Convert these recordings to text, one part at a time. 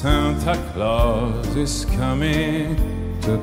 Santa Claus is coming to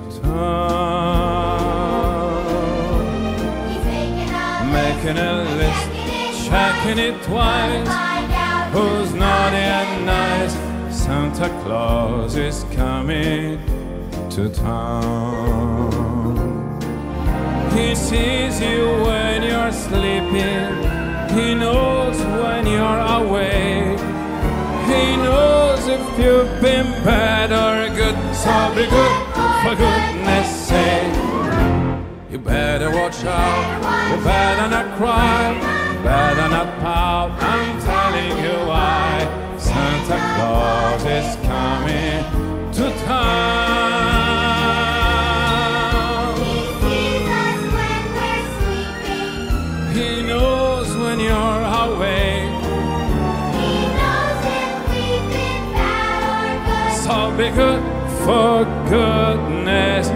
town. He's making a list, checking it twice. Who's naughty and nice? Santa Claus is coming to town. He sees you when you're sleeping. He knows when you're awake. He knows if you've been bad or good. So be good, for goodness sake. You better watch out. You better not cry. You better not pout. I'm telling you why. Santa Claus is coming to town. He sees us when we're sleeping. He knows when you're awake. He knows if we've been bad or good. So be good, for goodness